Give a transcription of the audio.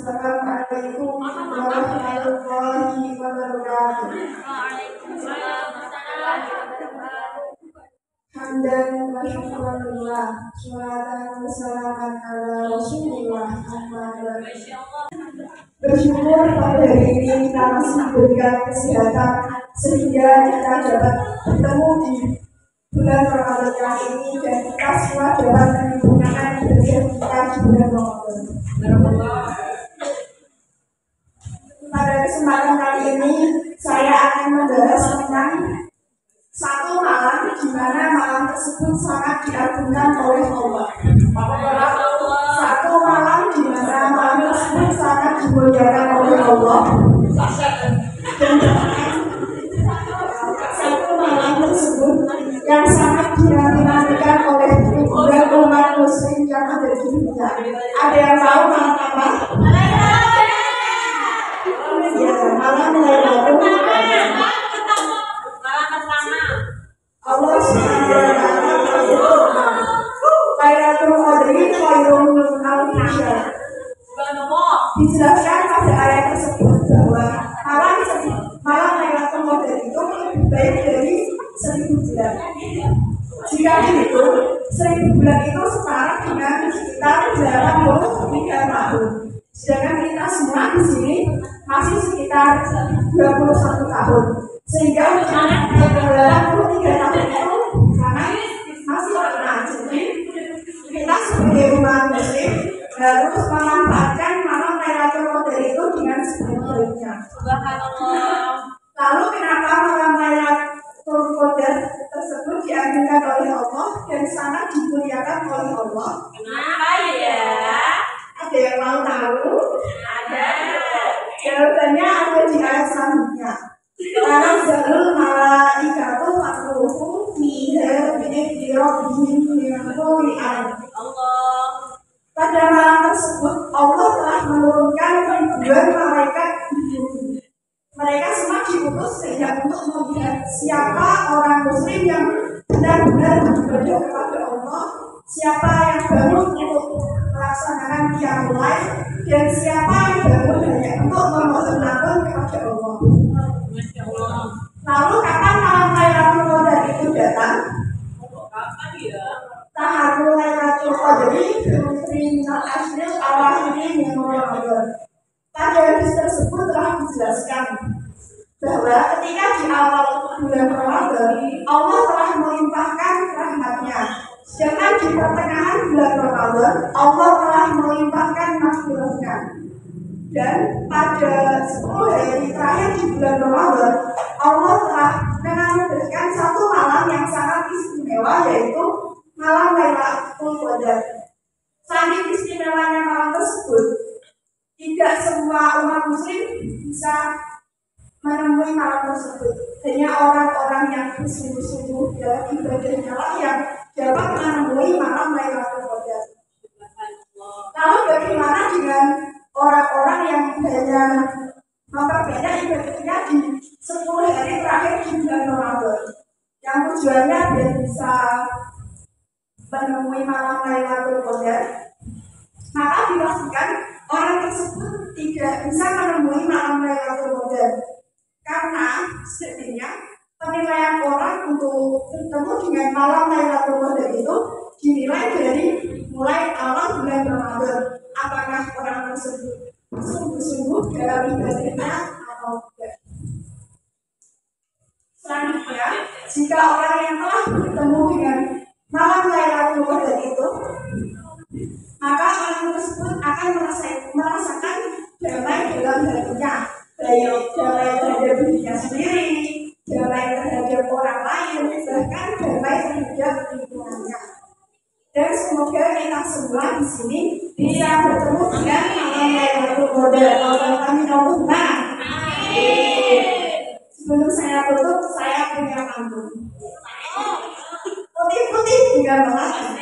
Assalamualaikum warahmatullahi wabarakatuh. Hamdan wa syukurillah, sholatan wa salaman ala Rasulillah. Bersyukur pada hari ini kita masih diberikan kesehatan sehingga kita dapat bertemu di bulan Ramadan kali ini dan kita semua dapat menggunakan ibadah kita di bulan Ramadan. Pada kesempatan kali ini saya akan membahas tentang satu malam di mana malam tersebut sangat diagungkan oleh Allah. Satu malam di mana malam tersebut sangat dimuliakan oleh Allah. Satu malam tersebut yang sangat dinantikan oleh ribuan umat muslim yang ada di dunia. Ada yang tahu malam apa? Ya, malam Lailatul Qadar. Allah Subhanahu wa taala Lailatul Qadri khairun min alfi syahr. Dijelaskan pada ayat tersebut bahwa malam Lailatul Qadar itu lebih baik dari 1000 bulan. Jika begitu, 1000 bulan itu setara dengan sekitar 83 tahun. Sedangkan kita semua di sini masih sekitar 21 tahun. Sehingga 83 tahun itu sangat masih lama. Jadi kita sebagai umat muslim harus memanfaatkan malam Lailatul Qadar itu dengan sebaik-baiknya. Lalu kenapa malam Lailatul Qadar tersebut diagungkan oleh Allah dan sangat dimuliakan oleh Allah? Kenapa ya? Ada yang mau tahu? Ada. Jawabannya ada di ayat selanjutnya. Karena jalur malaikatu fakruhu fiha bi'idhi rabbihim min kulli amr. Pada malam tersebut Allah telah menurunkan ribuan malaikat di bumi. Mereka semua diutus sehingga untuk melihat siapa orang muslim yang benar-benar beribadah kepada Allah, siapa yang baru untuk melaksanakan qiyamul lail, dan siapa yang baru hanya untuk memohon ampun kepada Allah. Lalu kapan malam Lailatul Qadar itu datang? Kapan ya? Taharul Lailatul Qadri Minal Ashril Awakhiri min Ramadan. Pada hadis tersebut telah dijelaskan bahwa ketika di awal bulan Ramadan Allah telah melimpahkan rahmat-Nya. Sedangkan di pertengahan bulan Ramadan Allah telah melimpahkan maghfirah-Nya. Dan pada 10 hari terakhir di bulan Ramadan Allah telah menganugerahkan satu malam yang sangat istimewa, yaitu malam Lailatul Qadar. Saking istimewanya malam tersebut, tidak semua umat muslim bisa menemui malam tersebut. Hanya orang-orang yang bersungguh-sungguh dalam ibadahnya lah yang dapat menemui malam Lailatul Qadar. Lalu bagaimana dengan orang-orang yang hanya memperbanyak ibadahnya di 10 hari terakhir di bulan Ramadan, yang tujuannya biar bisa menemui malam Lailatul Qadar? Maka dipastikan orang tersebut tidak bisa menemui malam Lailatul Qadar karena sebenarnya penilaian orang untuk bertemu dengan malam Lailatul Qadar itu dinilai dari mulai awal bulan Ramadan. Apakah orang tersebut sungguh-sungguh dalam ibadahnya atau tidak. Selanjutnya, jika orang yang telah bertemu dengan malam Lailatul Qadar itu, maka orang tersebut akan merasakan damai dalam hatinya, baik damai terhadap dirinya sendiri, damai terhadap orang lain, bahkan damai terhadap lingkungannya. Dan semoga kita semua di sini bisa bertemu dengan malam Lailatul Qadar. Amin Allahumma. Sebelum saya tutup, saya punya pantun. Putih-putih juga banget.